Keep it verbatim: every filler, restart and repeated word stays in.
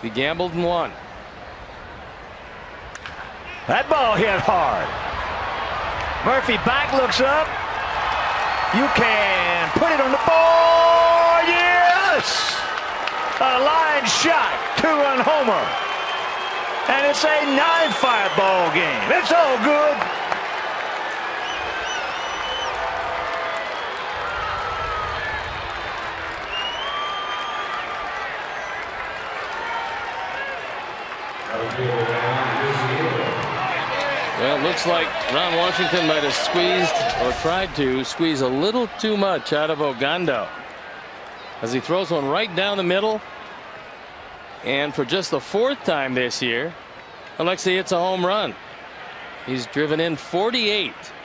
He gambled and won. That ball hit hard. Murphy back, looks up. You can put it on the board. Yes! A line shot, two-run homer. And it's a nine-five ball game. It's all good. Well, it looks like Ron Washington might have squeezed or tried to squeeze a little too much out of Ogando as he throws one right down the middle. And for just the fourth time this year, Alexei hits a home run. He's driven in forty-eight.